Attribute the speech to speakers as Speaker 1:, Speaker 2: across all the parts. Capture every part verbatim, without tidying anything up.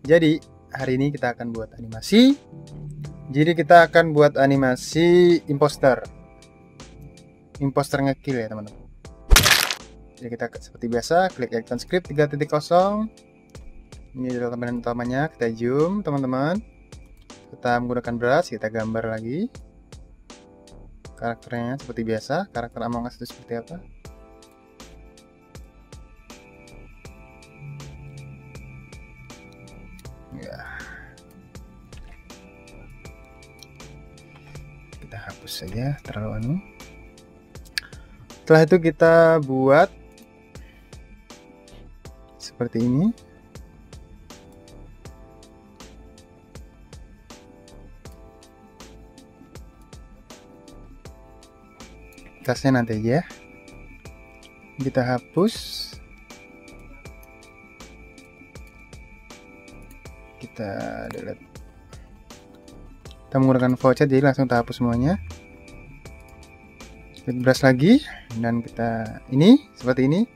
Speaker 1: Jadi hari ini kita akan buat animasi. Jadi kita akan buat animasi imposter. Imposter ngekill ya teman-teman. Jadi kita seperti biasa klik icon script tiga titik nol. Ini adalah tampilan utamanya. Kita zoom teman-teman. Kita menggunakan brush, kita gambar lagi karakternya seperti biasa. Karakter Among Us itu seperti apa? Ya. Kita hapus saja terlalu anu. Setelah itu kita buat seperti ini. Tasnya nanti aja. Kita hapus. Kita delete. Kita menggunakan voucher jadi langsung kita hapus semuanya. Klik brush lagi dan kita ini seperti ini.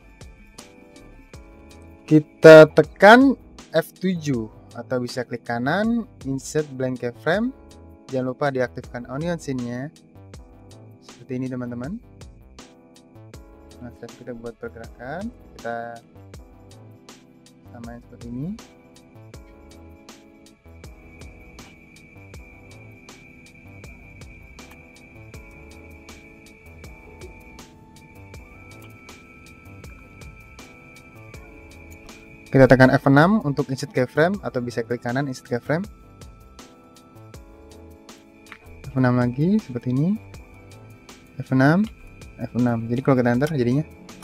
Speaker 1: Kita tekan F tujuh atau bisa klik kanan insert blank keyframe. Jangan lupa diaktifkan onion scene-nya. Seperti ini teman-teman. Nah, setelah kita buat pergerakan, kita samain seperti ini. Kita tekan F enam untuk insert keyframe atau bisa klik kanan insert keyframe. F enam lagi seperti ini. F enam, F enam. Jadi kalau kita enter jadinya.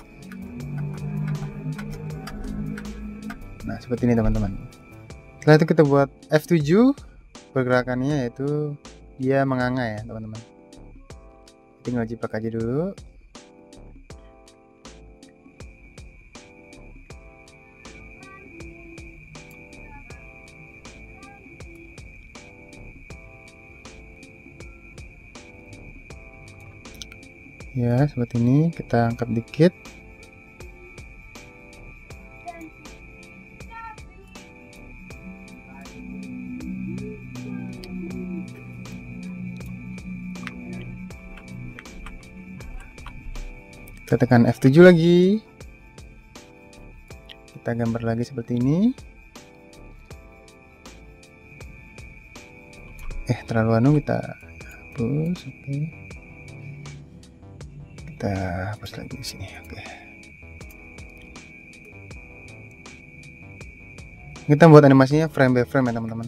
Speaker 1: Nah, seperti ini teman-teman. Setelah itu kita buat F tujuh. Pergerakannya yaitu dia menganga ya, teman-teman. Tinggal jiplak aja dulu. Ya, seperti ini. Kita angkat dikit. Kita tekan F tujuh lagi. Kita gambar lagi seperti ini. Eh, terlalu anu, kita hapus. Oke. Okay. Kita hapus lagi di sini. Oke. Okay. Kita buat animasinya frame by frame ya teman-teman.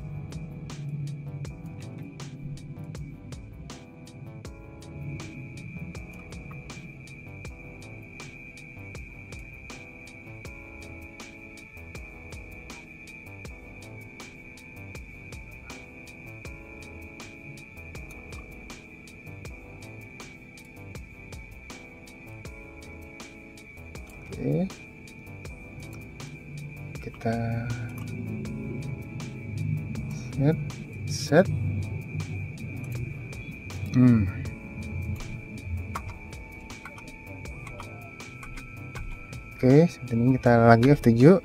Speaker 1: Oke, kita set set hmm. Oke, seperti ini. Kita lagi F tujuh,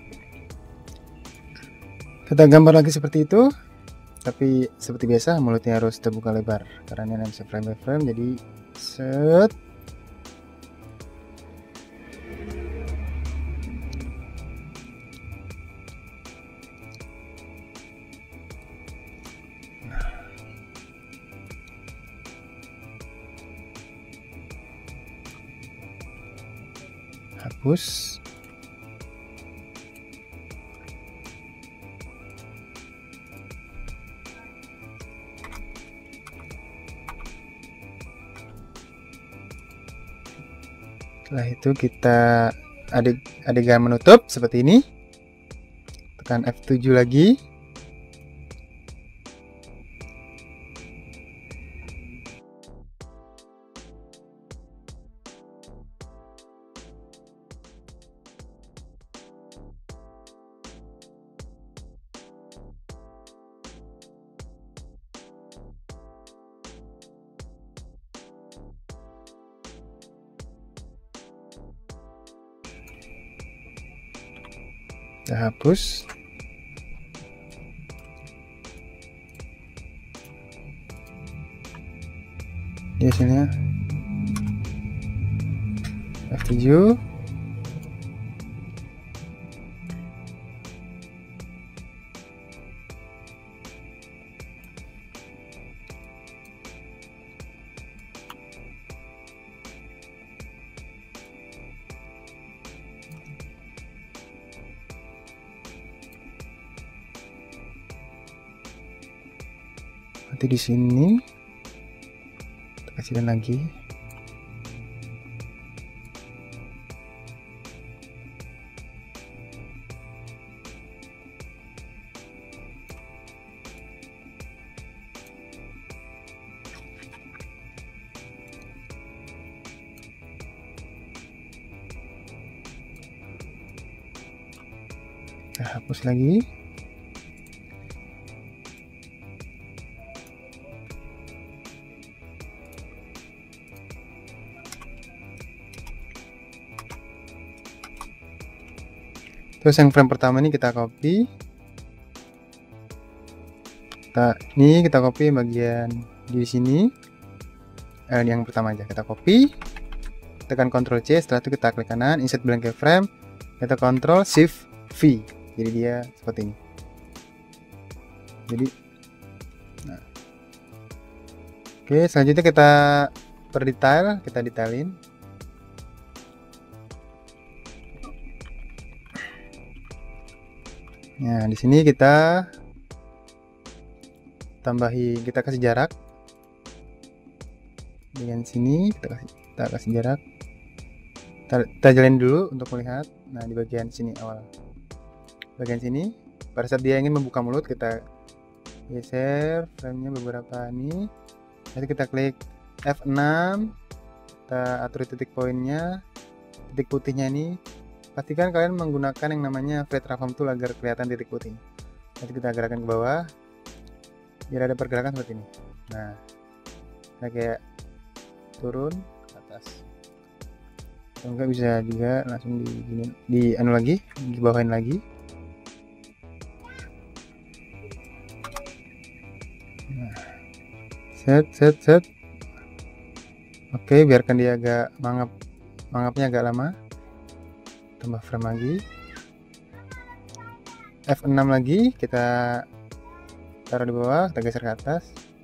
Speaker 1: kita gambar lagi seperti itu, tapi seperti biasa mulutnya harus terbuka lebar karena ini bisa frame by frame. Jadi set. Hapus. Setelah itu kita adeg adegan menutup seperti ini. Tekan F tujuh lagi. Kita hapus. di sini F tujuh. Nanti di sini kita kasihkan lagi. Kita hapus lagi. Terus yang frame pertama ini kita copy. Kita ini kita copy bagian di sini. Eh, yang pertama aja kita copy. Tekan Ctrl C, setelah itu kita klik kanan, insert blank frame. Kita Ctrl Shift V. Jadi dia seperti ini. Jadi nah. Oke, selanjutnya kita per detail, kita detailin. Nah, di sini kita tambahi, kita kasih jarak. Dengan sini kita kasih, kita kasih jarak. Kita, kita jalin dulu untuk melihat. Nah, di bagian sini awal. Bagian sini, pada saat dia ingin membuka mulut, kita geser frame-nya beberapa ini. Nanti kita klik F enam. Kita atur titik poinnya, titik putihnya ini. Pastikan kalian menggunakan yang namanya Fade Transform Tool agar kelihatan titik putih. Nanti kita gerakkan ke bawah biar ada pergerakan seperti ini. Nah, kita kayak turun ke atas. Kalau enggak bisa juga langsung di gini, di anu lagi, di bawahin lagi. Nah, set set set. Oke, biarkan dia agak mangap, mangapnya agak lama. Tambah frame lagi, F enam lagi, kita taruh di bawah, kita geser ke atas.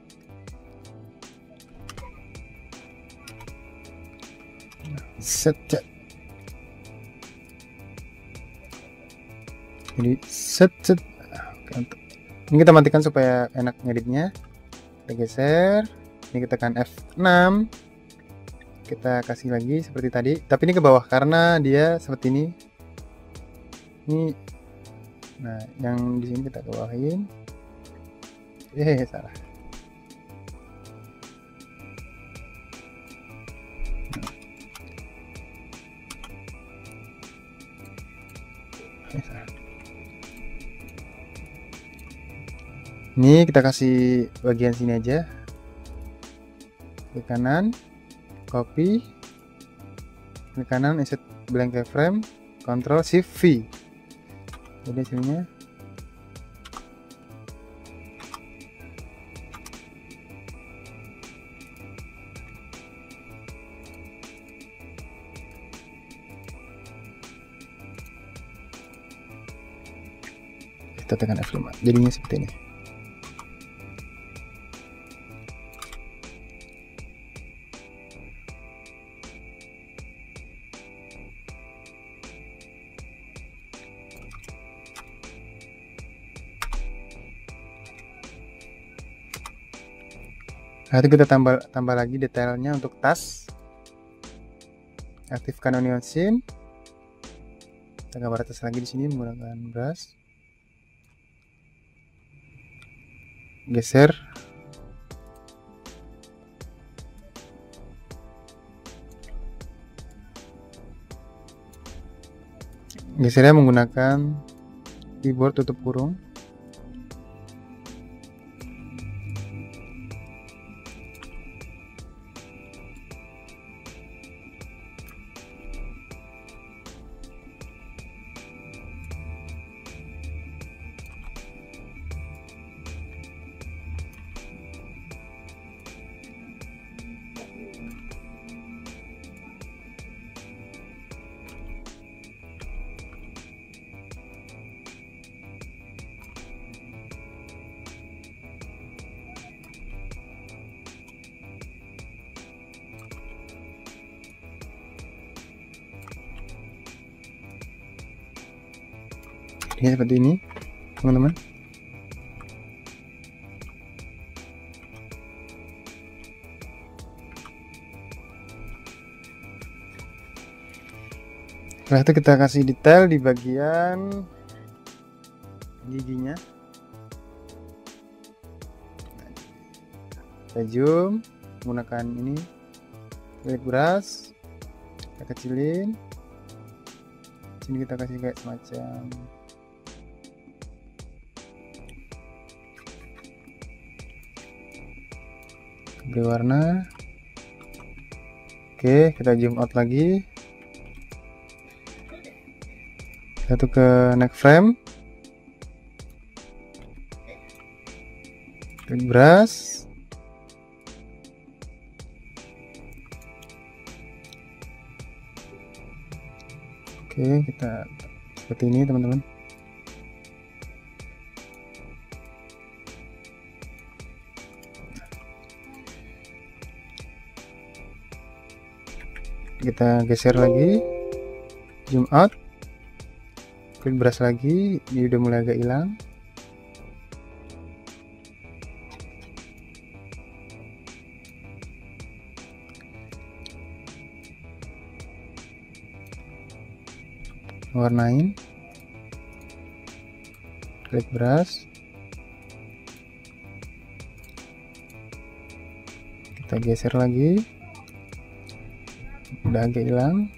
Speaker 1: Set, set. Jadi set set. Oke, untuk ini kita matikan supaya enak ngeditnya. Kita geser, ini kita tekan F enam. Kita kasih lagi seperti tadi, tapi ini ke bawah karena dia seperti ini. Ini, nah yang di sini kita ke bawahin. Eh salah. Eh, salah. Ini kita kasih bagian sini aja. Ke kanan. Copy, klik kanan, insert blank frame, Ctrl Shift V. Jadi hasilnya kita tekan F lima, jadinya seperti ini. Nanti kita tambah tambah lagi detailnya untuk tas. Aktifkan onion scene. Kita gambar atas lagi di sini menggunakan brush. Geser. Gesernya menggunakan keyboard tutup kurung. Ini seperti ini teman-teman. Setelah itu kita kasih detail di bagian giginya. Kita zoom menggunakan ini acrylic brush, kita kecilin. Sini kita kasih kayak semacam beri warna. Oke, kita zoom out lagi. Satu ke next frame, klik brush, oke kita seperti ini teman-teman. Kita geser lagi, zoom out, klik brush lagi. Ini udah mulai agak hilang. Warnain, klik brush, kita geser lagi, udah agak hilang.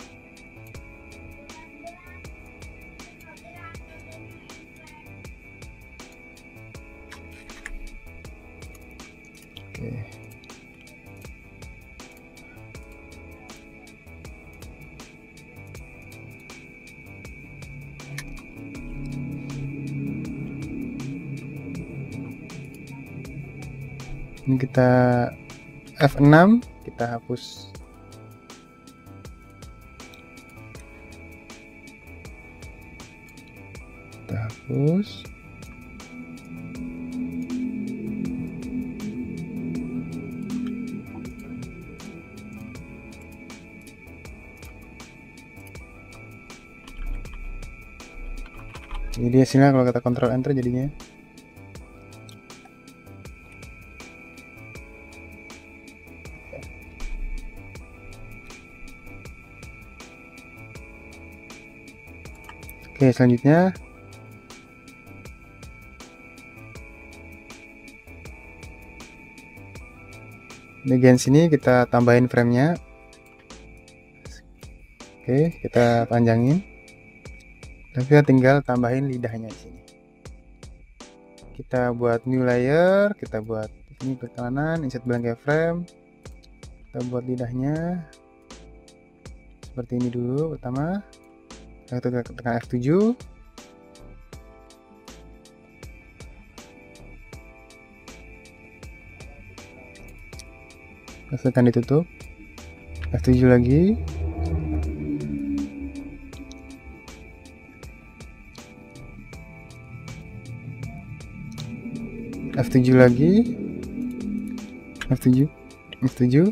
Speaker 1: Oke. Ini kita F enam, kita hapus. Kita hapus. Jadi hasilnya kalau kita kontrol enter jadinya. Oke, selanjutnya bagian sini kita tambahin framenya. Oke, kita panjangin. Dan kita tinggal tambahin lidahnya di sini. Kita buat new layer, kita buat ini ke kanan, insert blank frame. Kita buat lidahnya seperti ini dulu pertama. Kita tekan F tujuh. Tekan ditutup. F tujuh lagi. F tujuh lagi. F tujuh. F tujuh.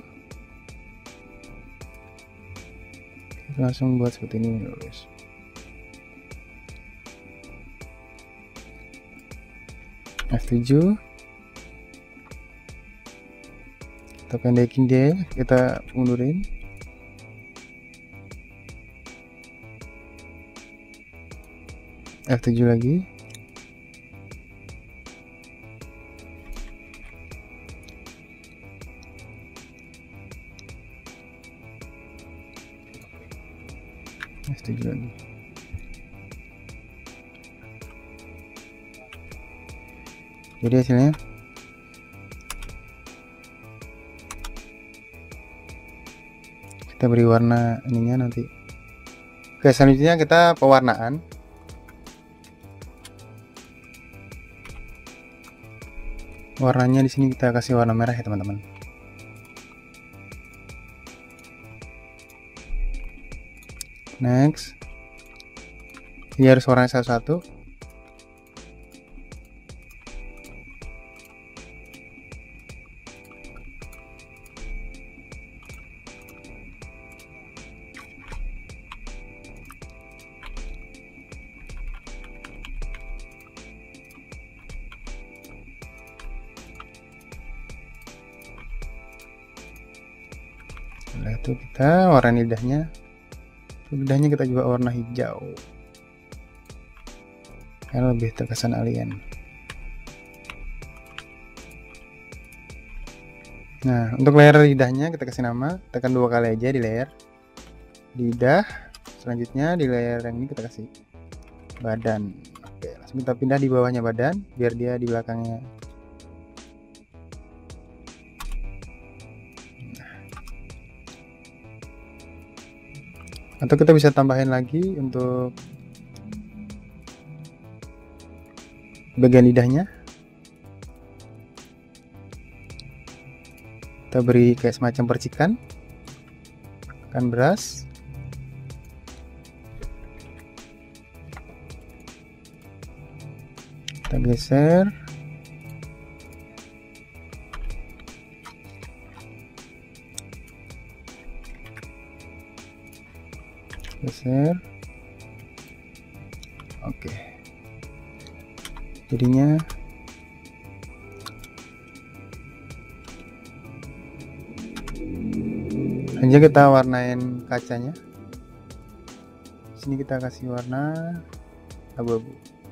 Speaker 1: Langsung buat seperti ini guys. F tujuh, kita pendekin dia, kita mundurin. F tujuh lagi. F tujuh lagi. Jadi hasilnya kita beri warna ininya nanti. Oke, selanjutnya kita pewarnaan. Warnanya di sini kita kasih warna merah ya teman-teman. Next, ini harus warnanya satu-satu. itu kita warna lidahnya. Lidahnya kita juga warna hijau. Karena lebih terkesan alien. Nah, untuk layer lidahnya kita kasih nama, tekan dua kali aja di layer lidah. Selanjutnya di layer yang ini kita kasih badan. Oke, langsung kita pindah di bawahnya badan biar dia di belakangnya. Atau kita bisa tambahin lagi untuk bagian lidahnya. Kita beri kayak semacam percikan, akan beras. Kita geser. Geser. Oke. Jadinya hanya kita warnain kacanya. Sini kita kasih warna abu-abu.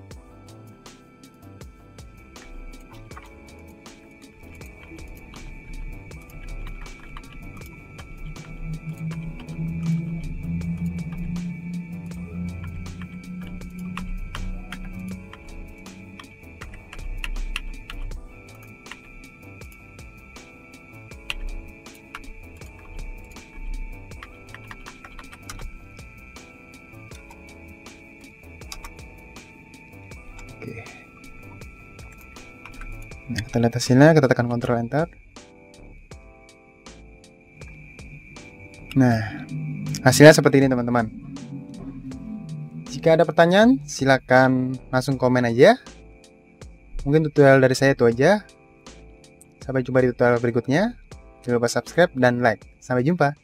Speaker 1: Oke. Nah, kita lihat hasilnya, kita tekan Ctrl Enter. Nah, hasilnya seperti ini teman-teman. Jika ada pertanyaan, silakan langsung komen aja. Mungkin tutorial dari saya itu aja. Sampai jumpa di tutorial berikutnya. Jangan lupa subscribe dan like. Sampai jumpa.